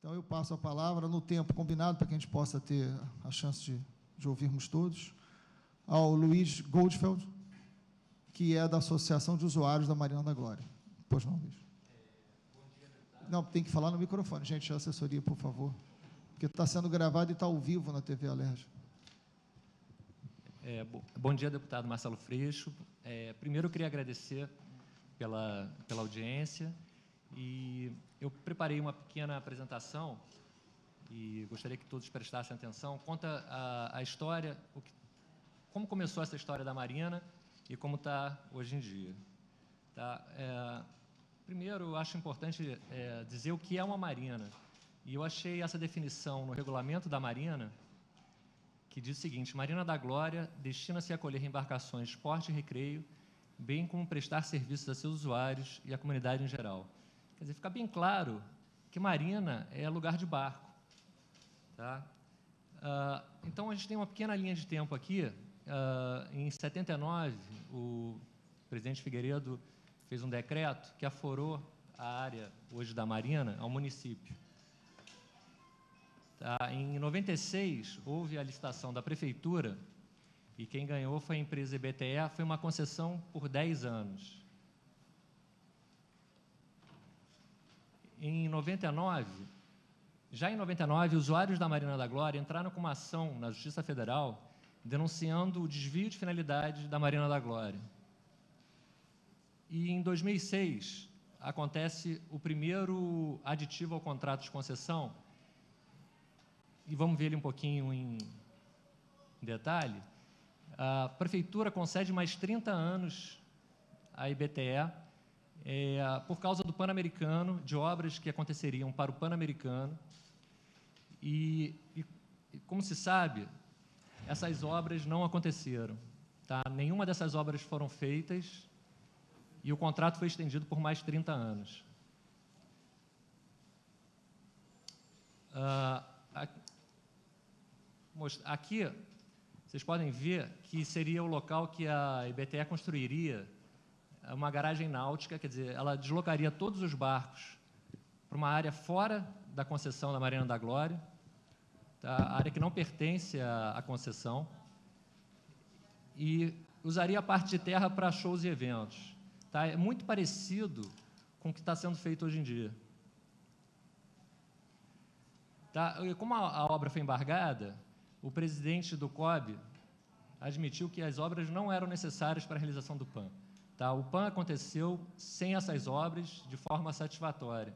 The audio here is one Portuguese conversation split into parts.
Então, eu passo a palavra no tempo combinado, para que a gente possa ter a chance de ouvirmos todos, ao Luiz Goldfeld, que é da Associação de Usuários da Marina da Glória. Pois não, Luiz. Não, tem que falar no microfone, gente, a assessoria, por favor, porque está sendo gravado e está ao vivo na TV Alerj. Bom dia, deputado Marcelo Freixo. Primeiro, eu queria agradecer pela audiência, e eu preparei uma pequena apresentação e gostaria que todos prestassem atenção. Conta a história, como começou essa história da Marina e como está hoje em dia. Tá? Primeiro, eu acho importante dizer o que é uma marina. E eu achei essa definição no regulamento da Marina, que diz o seguinte: Marina da Glória destina-se a acolher embarcações de esporte e recreio, bem como prestar serviços a seus usuários e à comunidade em geral. Quer dizer, fica bem claro que marina é lugar de barco. Tá? Então, a gente tem uma pequena linha de tempo aqui. Em 79, o presidente Figueiredo fez um decreto que aforou a área hoje da Marina ao município. Tá? Em 96, houve a licitação da prefeitura e quem ganhou foi a empresa EBTE, foi uma concessão por 10 anos. Em 99, já em 99, usuários da Marina da Glória entraram com uma ação na Justiça Federal denunciando o desvio de finalidade da Marina da Glória. E em 2006, acontece o primeiro aditivo ao contrato de concessão, e vamos ver ele um pouquinho em detalhe. A prefeitura concede mais 30 anos à IBTE, por causa do Pan-Americano, de obras que aconteceriam para o Pan-Americano. E, como se sabe, essas obras não aconteceram. Tá? Nenhuma dessas obras foram feitas e o contrato foi estendido por mais 30 anos. Aqui, vocês podem ver que seria o local que a IBTE construiria uma garagem náutica, quer dizer, ela deslocaria todos os barcos para uma área fora da concessão da Marina da Glória, tá? A área que não pertence à concessão, e usaria a parte de terra para shows e eventos. Tá? É muito parecido com o que está sendo feito hoje em dia. Tá? Como a obra foi embargada, o presidente do COB admitiu que as obras não eram necessárias para a realização do PAN. Tá? O PAN aconteceu sem essas obras de forma satisfatória.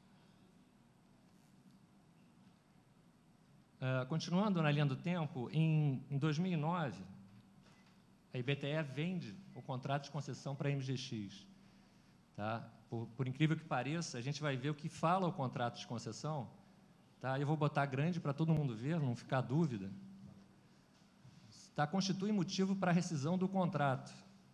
Continuando na linha do tempo, em 2009, a IBTE vende o contrato de concessão para a MGX. Tá? Por incrível que pareça, a gente vai ver o que fala o contrato de concessão. Tá? Eu vou botar grande para todo mundo ver, não ficar dúvida. Tá? Constitui motivo para a rescisão do contrato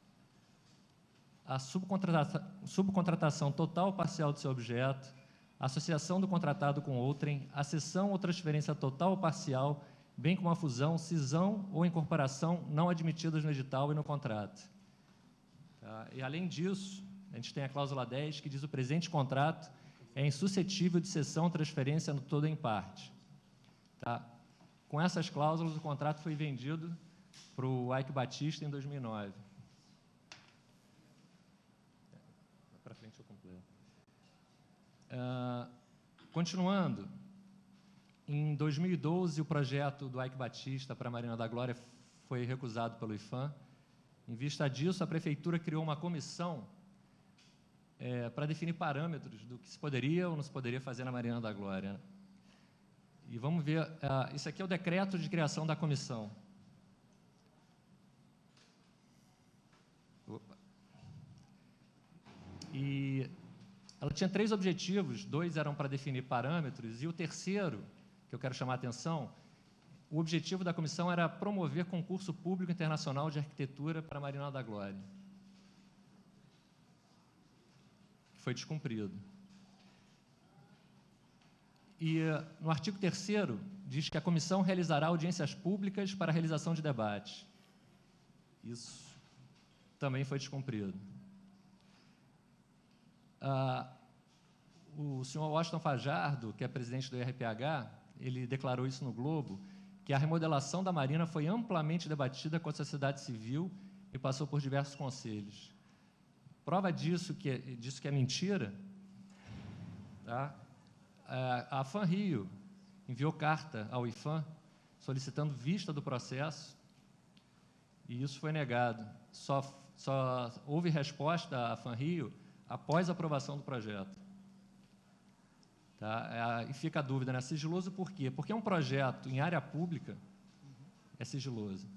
a subcontratação total ou parcial do seu objeto, a associação do contratado com outrem, a cessão ou transferência total ou parcial, bem como a fusão, cisão ou incorporação não admitidas no edital e no contrato. Tá? E, além disso, a gente tem a cláusula 10, que diz que o presente contrato é insuscetível de cessão ou transferência no todo ou em parte. Tá? Com essas cláusulas, o contrato foi vendido para o Ike Batista em 2009. Para frente eu completo. Continuando, em 2012, o projeto do Ike Batista para a Marina da Glória foi recusado pelo IFAM. Em vista disso, a prefeitura criou uma comissão para definir parâmetros do que se poderia ou não se poderia fazer na Marina da Glória. E vamos ver, isso aqui é o decreto de criação da comissão. Opa. E ela tinha 3 objetivos, 2 eram para definir parâmetros, e o terceiro, que eu quero chamar a atenção, o objetivo da comissão era promover concurso público internacional de arquitetura para a Marina da Glória, que foi descumprido. E no artigo 3º diz que a comissão realizará audiências públicas para a realização de debates. Isso também foi descumprido. o senhor Washington Fajardo, que é presidente do IRPH, ele declarou isso no Globo, que a remodelação da Marina foi amplamente debatida com a sociedade civil e passou por diversos conselhos. Prova disso que é mentira, tá? A FANRIO enviou carta ao IFAM solicitando vista do processo e isso foi negado. Só houve resposta à FANRIO após a aprovação do projeto. Tá? E fica a dúvida, né? Sigiloso por quê? Porque um projeto em área pública é sigiloso.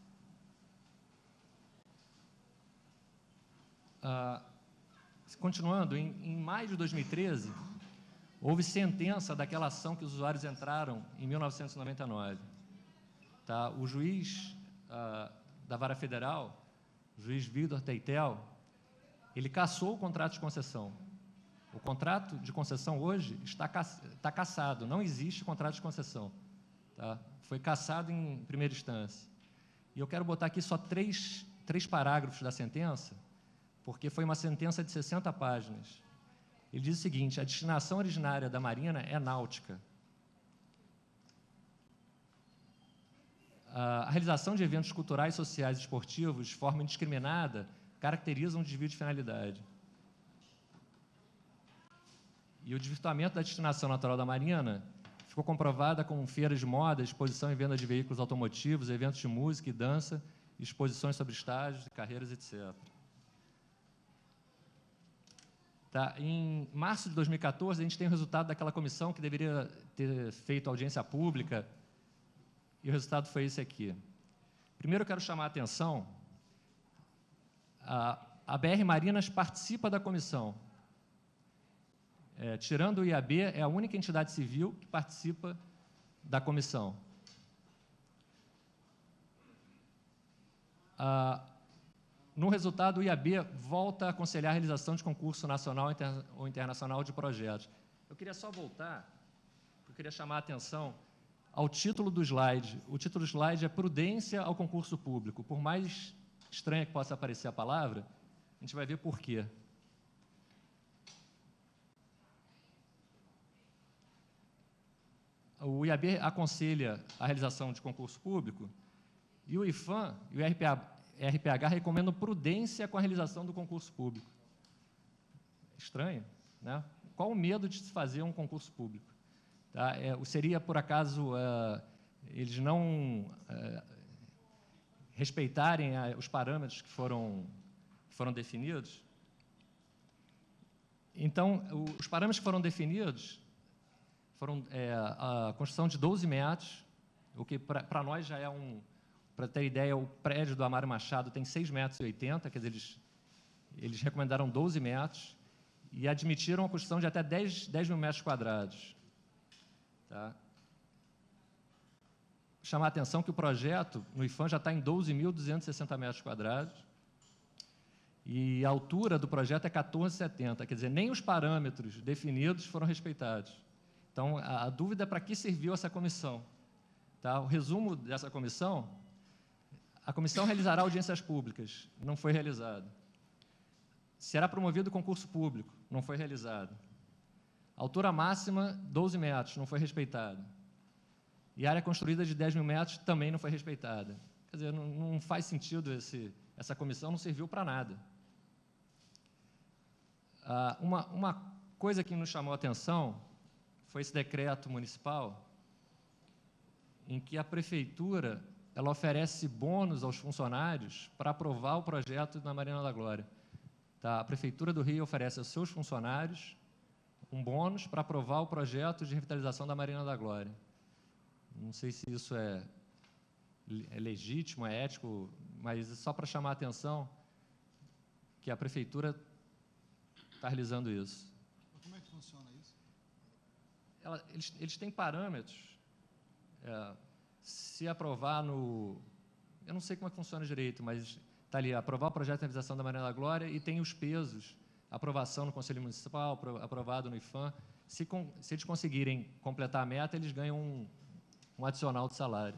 Continuando, em maio de 2013, houve sentença daquela ação que os usuários entraram em 1999. Tá? O juiz da Vara Federal, o juiz Vitor Teitel, ele cassou o contrato de concessão. O contrato de concessão hoje está cassado, não existe contrato de concessão. Tá? Foi cassado em primeira instância. E eu quero botar aqui só três parágrafos da sentença, porque foi uma sentença de 60 páginas. Ele diz o seguinte: a destinação originária da Marina é náutica. A realização de eventos culturais, sociais e esportivos de forma indiscriminada caracteriza um desvio de finalidade. E o desvirtuamento da destinação natural da Marina ficou comprovada com feiras de moda, exposição e venda de veículos automotivos, eventos de música e dança, exposições sobre estágios, carreiras, etc. Tá? Em março de 2014, a gente tem o resultado daquela comissão que deveria ter feito audiência pública, e o resultado foi esse aqui. Primeiro, eu quero chamar a atenção, a BR Marinas participa da comissão. Tirando o IAB, é a única entidade civil que participa da comissão. No resultado, o IAB volta a aconselhar a realização de concurso nacional ou internacional de projetos. Eu queria só voltar, eu queria chamar a atenção ao título do slide. O título do slide é Prudência ao concurso público. Por mais estranha que possa parecer a palavra, a gente vai ver por quê. O IAB aconselha a realização de concurso público e o IFAM e o RPH recomendam prudência com a realização do concurso público. Estranho, né? Qual o medo de se fazer um concurso público? Tá? Seria, por acaso, eles não respeitarem os parâmetros que foram definidos? Então, os parâmetros que foram definidos foram a construção de 12 metros, o que para nós já é para ter ideia, o prédio do Amário Machado tem 6,80 metros, quer dizer, eles recomendaram 12 metros e admitiram a construção de até 10 mil metros quadrados. Tá? Chamar a atenção que o projeto no IFAM já está em 12.260 metros quadrados e a altura do projeto é 14,70, quer dizer, nem os parâmetros definidos foram respeitados. Então, a dúvida é para que serviu essa comissão. Tá? O resumo dessa comissão: a comissão realizará audiências públicas, não foi realizado. Será promovido concurso público, não foi realizado. Altura máxima, 12 metros, não foi respeitada. E área construída de 10 mil metros também não foi respeitada. Quer dizer, não faz sentido essa comissão, não serviu para nada. Uma coisa que nos chamou a atenção foi esse decreto municipal em que a prefeitura ela oferece bônus aos funcionários para aprovar o projeto na Marina da Glória. Tá? A Prefeitura do Rio oferece aos seus funcionários um bônus para aprovar o projeto de revitalização da Marina da Glória. Não sei se isso é legítimo, é ético, mas é só para chamar a atenção que a Prefeitura está realizando isso. Como é que funciona isso? Eles têm parâmetros. Se aprovar no... Eu não sei como é que funciona direito, mas está ali, aprovar o projeto de realização da Marina da Glória e tem os pesos, aprovação no Conselho Municipal, aprovado no IFAM. Se eles conseguirem completar a meta, eles ganham um adicional de salário.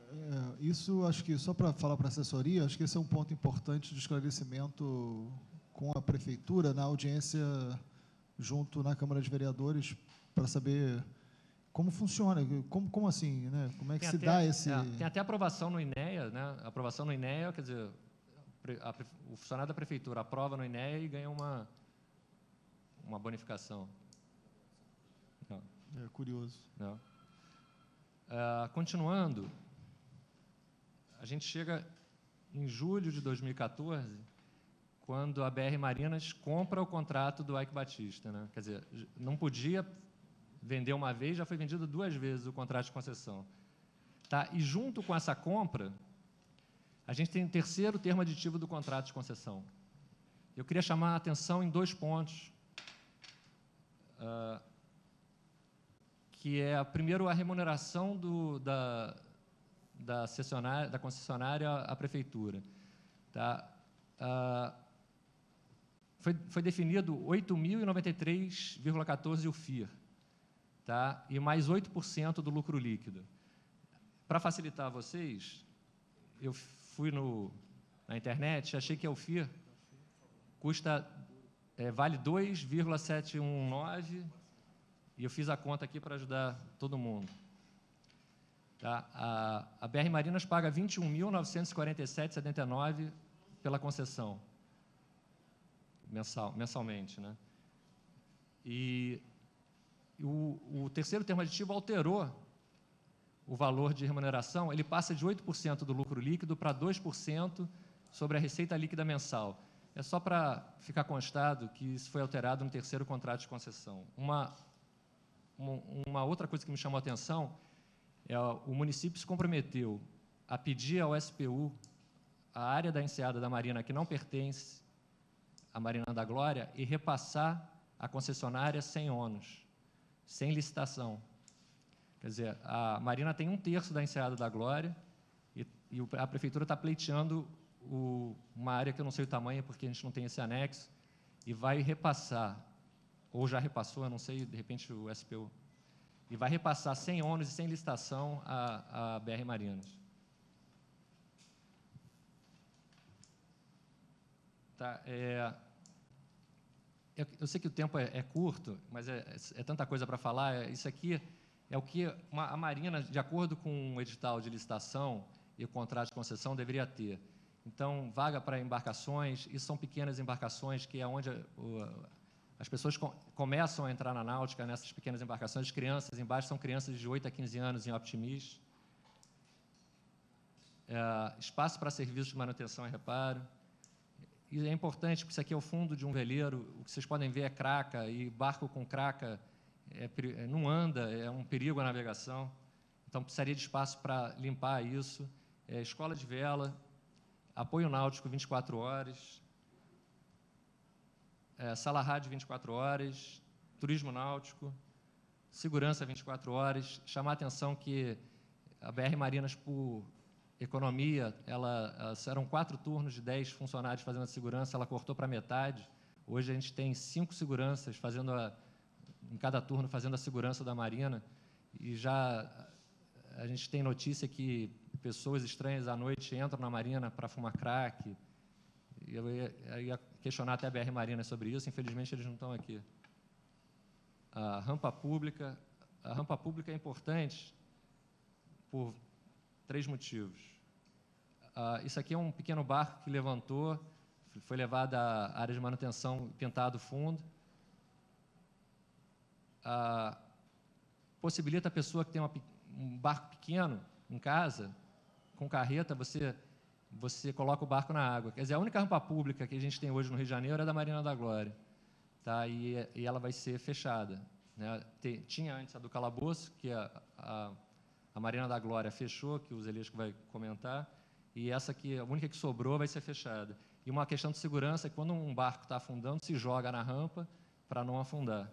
Isso, acho que, só para falar para a assessoria, acho que esse é um ponto importante de esclarecimento com a prefeitura na audiência junto na Câmara de Vereadores para saber como funciona, como assim, né? Como é que se dá esse... Tem até aprovação no INEA, né? Aprovação no INEA, quer dizer, o funcionário da prefeitura aprova no INEA e ganha uma bonificação. Não. É curioso. Não. Continuando, a gente chega em julho de 2014, quando a BR Marinas compra o contrato do Eike Batista, né? Quer dizer, não podia vender uma vez, já foi vendido 2 vezes o contrato de concessão. Tá? E junto com essa compra, a gente tem o terceiro termo aditivo do contrato de concessão. Eu queria chamar a atenção em 2 pontos, que é, primeiro, a remuneração da concessionária à prefeitura. Tá? Foi definido 8.093,14 o FIR, tá? E mais 8% do lucro líquido. Para facilitar vocês, eu fui na internet, achei que o FIR vale 2,719, e eu fiz a conta aqui para ajudar todo mundo. Tá? A BR Marinas paga 21.947,79 pela concessão, mensalmente, né? E o terceiro termo aditivo alterou o valor de remuneração, ele passa de 8% do lucro líquido para 2% sobre a receita líquida mensal. É só para ficar constado que isso foi alterado no terceiro contrato de concessão. Uma outra coisa que me chamou a atenção é o município se comprometeu a pedir ao SPU a área da enseada da Marina que não pertence à Marina da Glória e repassar à concessionária sem ônus, sem licitação. Quer dizer, a Marina tem 1/3 da enseada da Glória e a prefeitura está pleiteando uma área que eu não sei o tamanho, porque a gente não tem esse anexo, e vai repassar, ou já repassou, eu não sei, de repente o SPU, e vai repassar sem ônus e sem licitação a BR Marinas. Tá, eu sei que o tempo é curto, mas é tanta coisa para falar. Isso aqui é o que a Marina, de acordo com o edital de licitação e o contrato de concessão, deveria ter. Então, vaga para embarcações, isso são pequenas embarcações, que é onde as pessoas começam a entrar na náutica, nessas pequenas embarcações. As crianças embaixo são crianças de 8 a 15 anos em Optimis. Espaço para serviços de manutenção e reparo. E é importante, porque isso aqui é o fundo de um veleiro, o que vocês podem ver é craca, e barco com craca não anda, é um perigo a navegação. Então, precisaria de espaço para limpar isso. Escola de vela, apoio náutico 24 horas, sala rádio 24 horas, turismo náutico, segurança 24 horas. Chamar a atenção que a BR Marinas, por economia, eram 4 turnos de 10 funcionários fazendo a segurança, ela cortou para metade. Hoje a gente tem 5 seguranças em cada turno fazendo a segurança da Marina, e já a gente tem notícia que pessoas estranhas à noite entram na Marina para fumar crack. E eu ia questionar até a BR Marinas sobre isso, infelizmente eles não estão aqui. A rampa pública é importante por 3 motivos. Isso aqui é um pequeno barco que levantou, foi levado à área de manutenção, pintado o fundo. Possibilita a pessoa que tem um barco pequeno em casa, com carreta, você coloca o barco na água. Quer dizer, a única rampa pública que a gente tem hoje no Rio de Janeiro é da Marina da Glória. Tá? E ela vai ser fechada. Né? Tinha antes a do Calabouço, que a Marina da Glória fechou, que o Zelesco vai comentar, e essa aqui, a única que sobrou, vai ser fechada. E uma questão de segurança é que quando um barco está afundando, se joga na rampa para não afundar.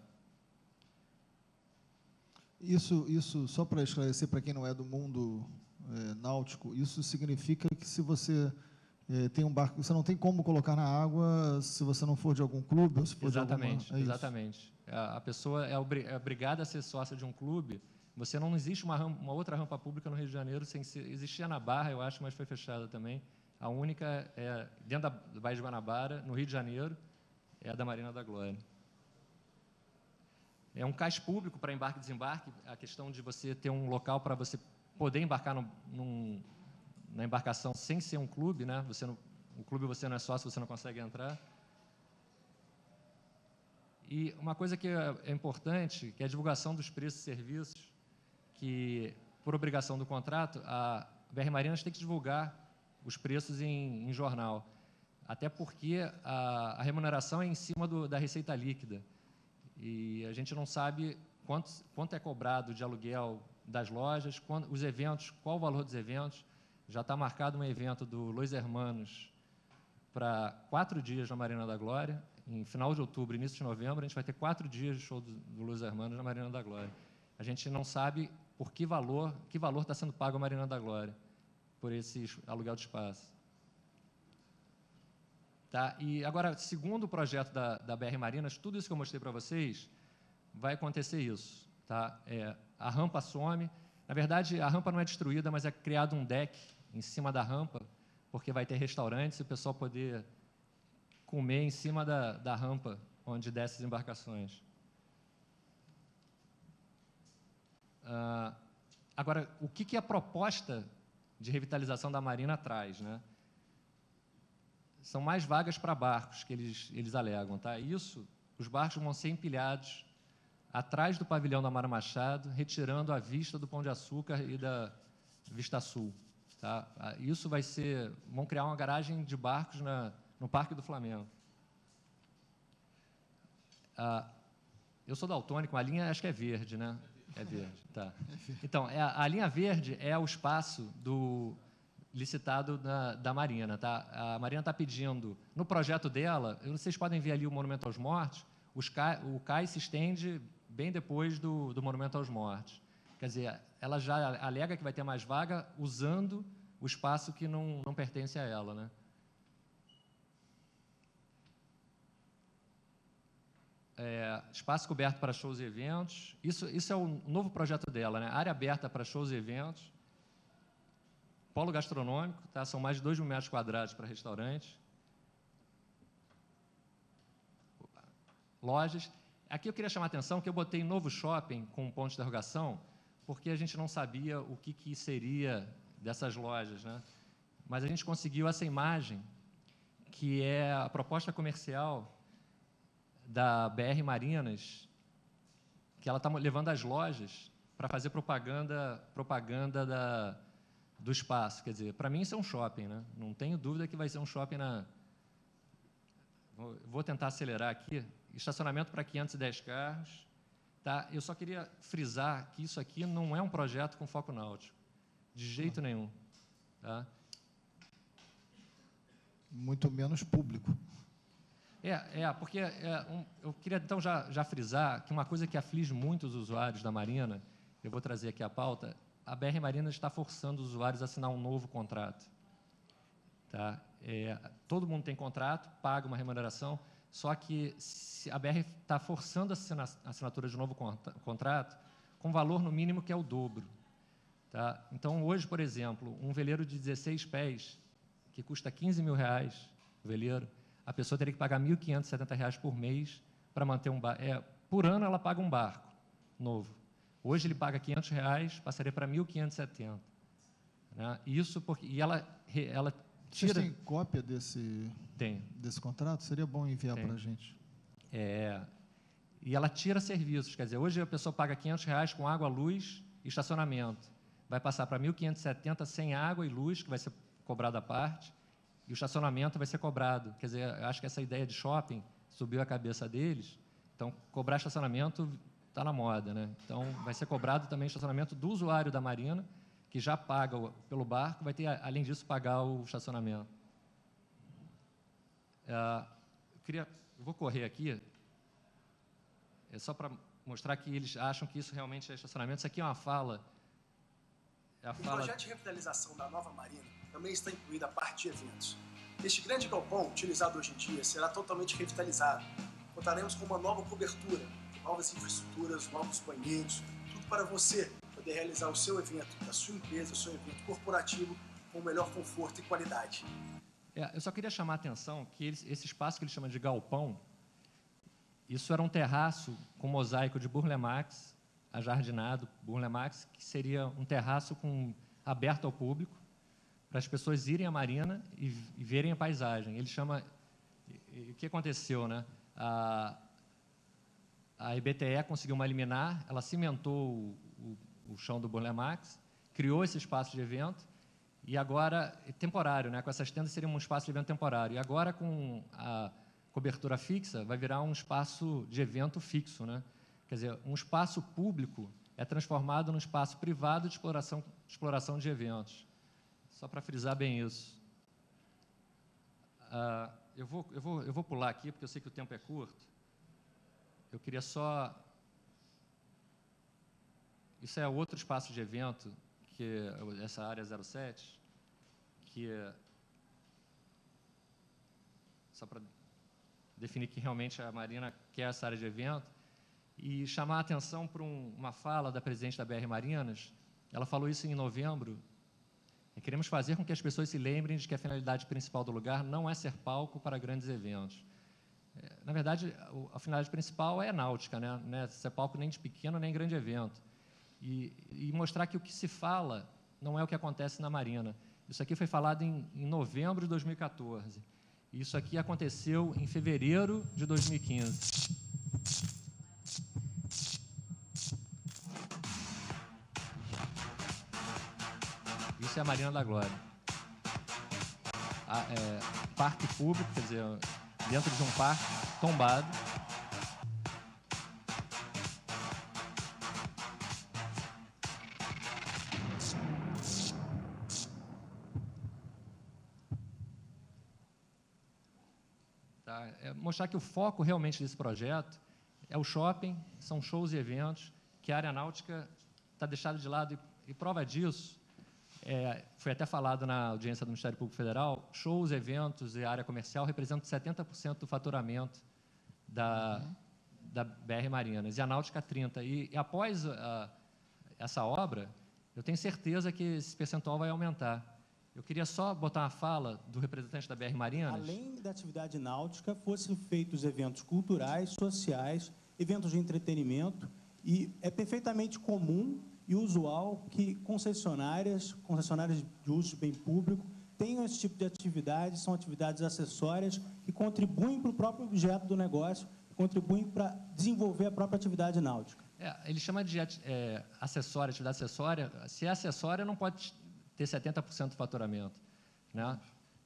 Isso só para esclarecer para quem não é do mundo náutico, isso significa que se você tem um barco, você não tem como colocar na água se você não for de algum clube ou se for Exatamente, de alguma... exatamente. A pessoa é obrigada a ser sócia de um clube. Não existe uma outra rampa pública no Rio de Janeiro, existia na Barra, eu acho, mas foi fechada também. A única é dentro da Baía de Guanabara, no Rio de Janeiro, é a da Marina da Glória. É um cais público para embarque e desembarque, a questão de você ter um local para você poder embarcar na embarcação sem ser um clube, né? O clube você não é sócio, você não consegue entrar. E uma coisa que é importante, que é a divulgação dos preços e serviços, que, por obrigação do contrato, a BR Marinas tem que divulgar os preços em jornal, até porque a remuneração é em cima da receita líquida, e a gente não sabe quanto é cobrado de aluguel das lojas, os eventos, qual o valor dos eventos. Já está marcado um evento do Los Hermanos para 4 dias na Marina da Glória, em final de outubro, início de novembro, a gente vai ter 4 dias de show do Los Hermanos na Marina da Glória. A gente não sabe por que valor está sendo pago a Marina da Glória, por esse aluguel de espaço. Tá? E agora, segundo o projeto da BR Marinas, tudo isso que eu mostrei para vocês, vai acontecer isso. Tá? A rampa some. Na verdade, a rampa não é destruída, mas é criado um deck em cima da rampa, porque vai ter restaurantes e o pessoal poder comer em cima da rampa onde desce as embarcações. Agora, o que a proposta de revitalização da Marina traz, né? São mais vagas para barcos, que eles alegam. Tá? Isso, os barcos vão ser empilhados atrás do pavilhão da Amaro Machado, retirando a vista do Pão de Açúcar e da Vista Sul. Tá? Isso vão criar uma garagem de barcos no Parque do Flamengo. Eu sou daltônico, a linha acho que é verde, né? É verde, tá. Então, a linha verde é o espaço licitado da Marina, tá? A Marina está pedindo, no projeto dela, vocês podem ver ali o Monumento aos Mortos, o cais se estende bem depois do Monumento aos Mortos. Quer dizer, ela já alega que vai ter mais vaga usando o espaço que não pertence a ela, né? Espaço coberto para shows e eventos. Isso é o novo projeto dela, né? Área aberta para shows e eventos. Polo gastronômico, tá? São mais de 2.000 metros quadrados para restaurantes. Lojas. Aqui eu queria chamar a atenção que eu botei novo shopping com um ponto de interrogação, porque a gente não sabia o que seria dessas lojas, né? Mas a gente conseguiu essa imagem, que é a proposta comercial da BR Marinas, que ela está levando as lojas para fazer propaganda do espaço. Quer dizer, para mim isso é um shopping, né? Não tenho dúvida que vai ser um shopping Vou tentar acelerar aqui. Estacionamento para 510 carros. Tá? Eu só queria frisar que isso aqui não é um projeto com foco náutico, de jeito nenhum. Tá? Muito menos público. Porque eu queria, então, já frisar que uma coisa que aflige muito os usuários da Marina, eu vou trazer aqui a pauta, a BR Marinas está forçando os usuários a assinar um novo contrato. Tá? Todo mundo tem contrato, paga uma remuneração, só que a BR está forçando a assinatura de um novo contrato com valor no mínimo que é o dobro. Tá? Então, hoje, por exemplo, um veleiro de 16 pés, que custa R$15.000, o veleiro, a pessoa teria que pagar R$1.570 por mês para manter um barco. Por ano, ela paga um barco novo. Hoje, ele paga R$500, passaria para R$1.570. Né? Isso porque... E ela tira... Vocês têm cópia desse contrato? Seria bom enviar para a gente. E ela tira serviços. Quer dizer, hoje a pessoa paga R$500 com água, luz e estacionamento. Vai passar para R$1.570 sem água e luz, que vai ser cobrado à parte, e o estacionamento vai ser cobrado. Quer dizer, eu acho que essa ideia de shopping subiu a cabeça deles. Então, cobrar estacionamento está na moda, né? Então, vai ser cobrado também o estacionamento do usuário da Marina, que já paga pelo barco, vai ter, além disso, pagar o estacionamento. Eu vou correr aqui, só para mostrar que eles acham que isso realmente é estacionamento. Isso aqui é uma fala... No projeto de revitalização da nova Marina também está incluída a parte de eventos. Este grande galpão, utilizado hoje em dia, será totalmente revitalizado. Contaremos com uma nova cobertura, novas infraestruturas, novos banheiros, tudo para você poder realizar o seu evento, da sua empresa, o seu evento corporativo, com o melhor conforto e qualidade. Eu só queria chamar a atenção que esse espaço que eles chamam de galpão, Isso era um terraço com mosaico de Burle Marx, ajardinado, Burle Marx, que seria um terraço aberto ao público, para as pessoas irem à marina e verem a paisagem. Ele chama... O que aconteceu, né? A IBTE conseguiu uma liminar, ela cimentou o chão do Burle Marx, criou esse espaço de evento, e agora, temporário, né? Com essas tendas seria um espaço de evento temporário. E agora, com a cobertura fixa, vai virar um espaço de evento fixo, né? Quer dizer, um espaço público é transformado num espaço privado de exploração de eventos. Só para frisar bem isso. Eu vou pular aqui, porque eu sei que o tempo é curto. Eu queria só... Isso é outro espaço de evento, que é essa área 07, que é... Só para definir que realmente a Marina quer essa área de evento, e chamar a atenção para uma fala da presidente da BR Marinas. Ela falou isso em novembro. Queremos fazer com que as pessoas se lembrem de que a finalidade principal do lugar não é ser palco para grandes eventos. Na verdade, a finalidade principal é náutica, né? Não é ser palco nem de pequeno nem grande evento. E mostrar que o que se fala não é o que acontece na Marina. Isso aqui foi falado em novembro de 2014. E isso aqui aconteceu em fevereiro de 2015. Isso é a Marina da Glória. Parque público, quer dizer, dentro de um parque tombado. Tá? Mostrar que o foco realmente desse projeto é o shopping, são shows e eventos, que a área náutica está deixada de lado, e prova disso, foi até falado na audiência do Ministério Público Federal, shows, eventos e área comercial representam 70% do faturamento da BR Marinas, e a náutica 30%. E após essa obra, eu tenho certeza que esse percentual vai aumentar. Eu queria só botar uma fala do representante da BR Marinas. Além da atividade náutica, fossem feitos eventos culturais, sociais, eventos de entretenimento, e é perfeitamente comum e usual que concessionárias de uso de bem público, tenham esse tipo de atividades, são atividades acessórias que contribuem para o próprio objeto do negócio, contribuem para desenvolver a própria atividade náutica. Ele chama de acessória, atividade acessória. Se é acessória, não pode ter 70% do faturamento, né?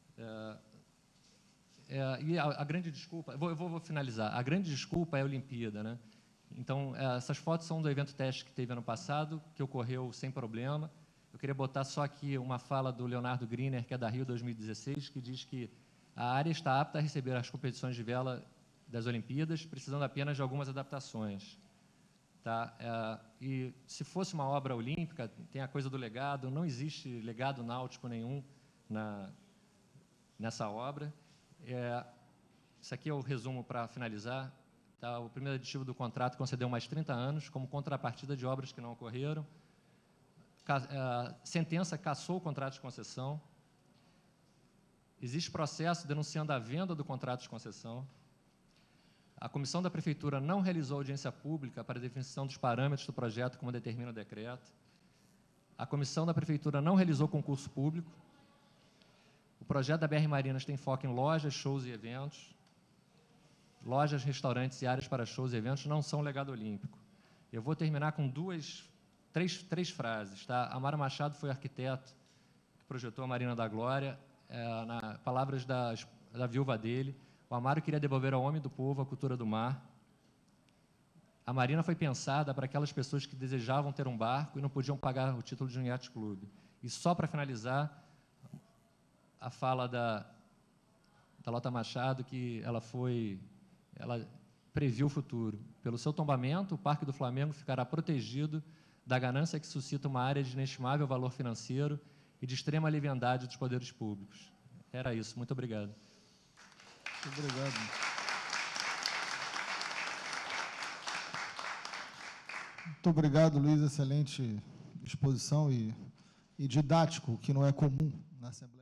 E a grande desculpa... Vou finalizar. A grande desculpa é a Olimpíada, né? Então, essas fotos são do evento teste que teve ano passado, que ocorreu sem problema. Eu queria botar só aqui uma fala do Leonardo Griner, que é da Rio 2016, que diz que a área está apta a receber as competições de vela das Olimpíadas, precisando apenas de algumas adaptações. Tá? E se fosse uma obra olímpica, tem a coisa do legado, não existe legado náutico nenhum nessa obra. Isso aqui é o resumo para finalizar. Tá? O primeiro aditivo do contrato concedeu mais 30 anos, como contrapartida de obras que não ocorreram. A sentença cassou o contrato de concessão. Existe processo denunciando a venda do contrato de concessão. A comissão da Prefeitura não realizou audiência pública para a definição dos parâmetros do projeto, como determina o decreto. A comissão da Prefeitura não realizou concurso público. O projeto da BR Marinas tem foco em lojas, shows e eventos. Lojas, restaurantes e áreas para shows e eventos não são legado olímpico. Eu vou terminar com três frases. Tá? Amaro Machado foi arquiteto que projetou a Marina da Glória. Palavras da viúva dele. O Amaro queria devolver ao homem do povo a cultura do mar. A Marina foi pensada para aquelas pessoas que desejavam ter um barco e não podiam pagar o título de um yacht clube. E só para finalizar, a fala da Lota Machado, que ela previu o futuro. Pelo seu tombamento, o Parque do Flamengo ficará protegido da ganância que suscita uma área de inestimável valor financeiro e de extrema leviandade dos poderes públicos. Era isso. Muito obrigado. Muito obrigado. Muito obrigado, Luiz. Excelente exposição e didático, que não é comum na Assembleia.